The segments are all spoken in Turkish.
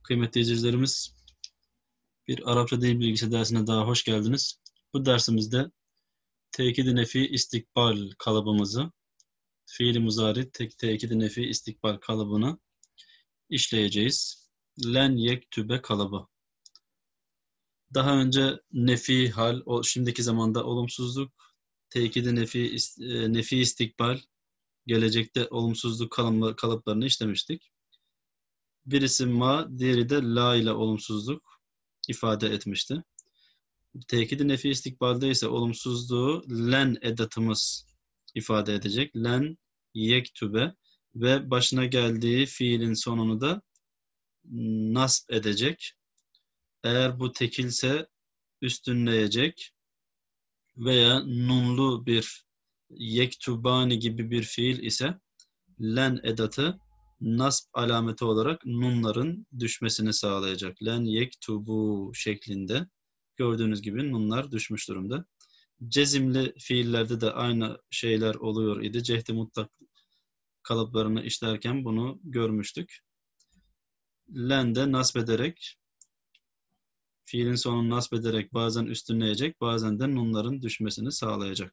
Kıymetli izleyicilerimiz, bir Arapça dil bilgisi dersine daha hoş geldiniz. Bu dersimizde tekid-i nefi istikbal kalıbımızı, fiil-i muzari tekid-i nefi istikbal kalıbını işleyeceğiz. Len yektübe kalıbı. Daha önce nefi hal, şimdiki zamanda olumsuzluk, tekid-i nefi istikbal, gelecekte olumsuzluk kalıplarını işlemiştik. Birisi ma, diğeri de la ile olumsuzluk ifade etmişti. Tekid-i nefi istikbalde ise olumsuzluğu len edatımız ifade edecek. Len yektübe ve başına geldiği fiilin sonunu da nasb edecek. Eğer bu tekilse üstünleyecek veya nunlu bir yektubani gibi bir fiil ise len edatı nasb alameti olarak nunların düşmesini sağlayacak. Len yektubu şeklinde. Gördüğünüz gibi nunlar düşmüş durumda. Cezimli fiillerde de aynı şeyler oluyor idi. Cehd-i mutlak kalıplarını işlerken bunu görmüştük. Len de nasbederek, fiilin sonunu nasbederek bazen üstünleyecek, bazen de nunların düşmesini sağlayacak.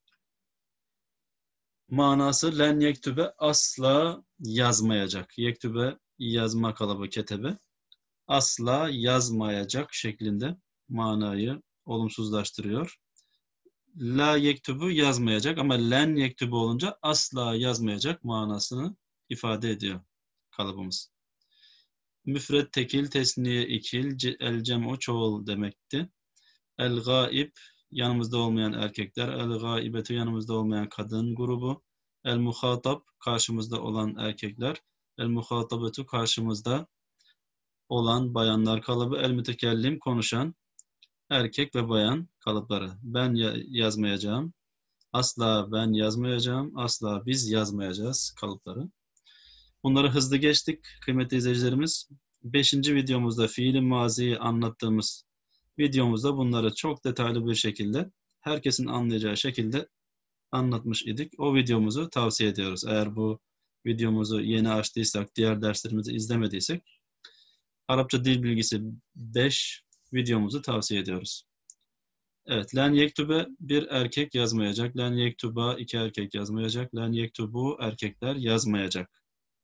Manası len yektübe asla yazmayacak. Yektübe yazma kalıbı ketebe. Asla yazmayacak şeklinde manayı olumsuzlaştırıyor. La yektubu yazmayacak ama len yektubu olunca asla yazmayacak manasını ifade ediyor kalıbımız. Müfred tekil, tesniye ikil, el cem'u çoğul demekti. El gaib yanımızda olmayan erkekler, el gaibetu yanımızda olmayan kadın grubu, el muhatap karşımızda olan erkekler, el muhatabetu karşımızda olan bayanlar kalıbı, el mütekellim konuşan erkek ve bayan kalıpları. Ben yazmayacağım, asla ben yazmayacağım, asla biz yazmayacağız kalıpları. Bunları hızlı geçtik kıymetli izleyicilerimiz. 5. videomuzda fiil-i maziyi anlattığımız videomuzda bunları çok detaylı bir şekilde, herkesin anlayacağı şekilde anlatmış idik. O videomuzu tavsiye ediyoruz. Eğer bu videomuzu yeni açtıysak, diğer derslerimizi izlemediysek, Arapça dil bilgisi 5 videomuzu tavsiye ediyoruz. Evet, len yektube bir erkek yazmayacak. Len yektuba iki erkek yazmayacak. Len yektubu erkekler yazmayacak.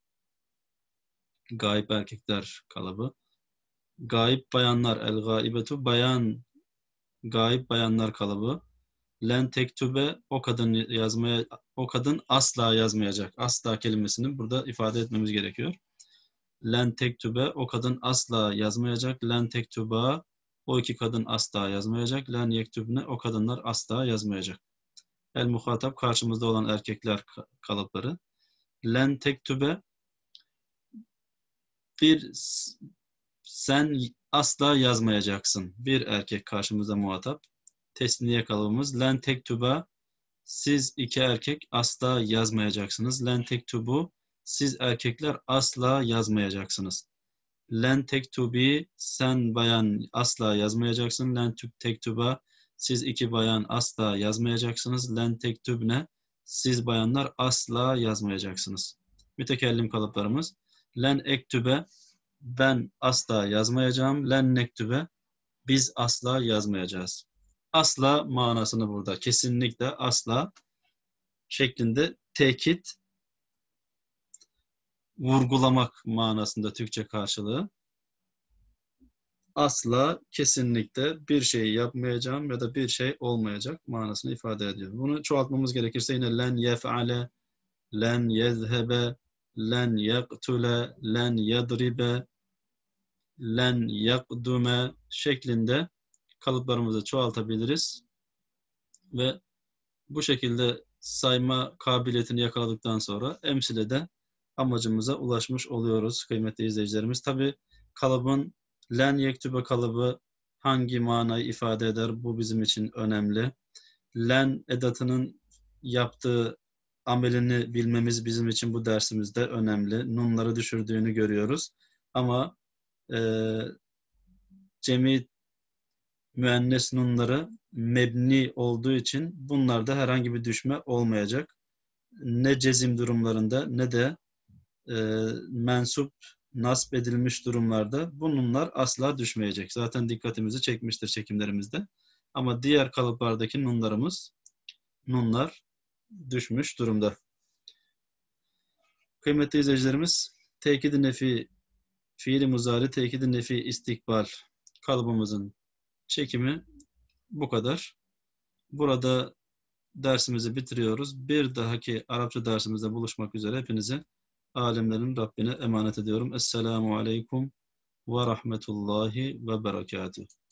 Gayip erkekler kalıbı. Gayip bayanlar, el gaibetu bayan, gayip bayanlar kalıbı. Len tektube o kadın asla yazmayacak. Asla kelimesini burada ifade etmemiz gerekiyor. Len tektube o kadın asla yazmayacak. Len tektuba o iki kadın asla yazmayacak. Len yektubne o kadınlar asla yazmayacak. El muhatap karşımızda olan erkekler kalıpları. Len tektube sen asla yazmayacaksın. Bir erkek karşımızda muhatap. Tesniye kalıbımız. Len tektuba siz iki erkek asla yazmayacaksınız. Len tektubu siz erkekler asla yazmayacaksınız. Len tektubi sen bayan asla yazmayacaksın. Len tektuba siz iki bayan asla yazmayacaksınız. Len tektubne siz bayanlar asla yazmayacaksınız. Mütekellim kalıplarımız. Len ektübe ben asla yazmayacağım. Len nektübe biz asla yazmayacağız. Asla manasını burada kesinlikle asla şeklinde tekit, vurgulamak manasında Türkçe karşılığı. Asla, kesinlikle bir şey yapmayacağım ya da bir şey olmayacak manasını ifade ediyor. Bunu çoğaltmamız gerekirse yine len yef'ale, len yezhebe, len yaktule, len yadribe, len yakdume şeklinde kalıplarımızı çoğaltabiliriz. Ve bu şekilde sayma kabiliyetini yakaladıktan sonra emsilede amacımıza ulaşmış oluyoruz kıymetli izleyicilerimiz. Tabi kalıbın len yektübe kalıbı hangi manayı ifade eder? Bu bizim için önemli. Len edatının yaptığı amelini bilmemiz bizim için bu dersimizde önemli. Nunları düşürdüğünü görüyoruz. Ama cemi müennes nunları mebni olduğu için bunlarda herhangi bir düşme olmayacak. Ne cezim durumlarında ne de mensup nasp edilmiş durumlarda bu nunlar asla düşmeyecek. Zaten dikkatimizi çekmiştir çekimlerimizde. Ama diğer kalıplardaki nunlar düşmüş durumda. Kıymetli izleyicilerimiz, tekid-i nefi, fiili muzari, tekid-i nefi, istikbal kalıbımızın çekimi bu kadar. Burada dersimizi bitiriyoruz. Bir dahaki Arapça dersimizde buluşmak üzere hepinizi alemlerin Rabbine emanet ediyorum. Esselamu aleyküm ve rahmetullahi ve berekatuhu.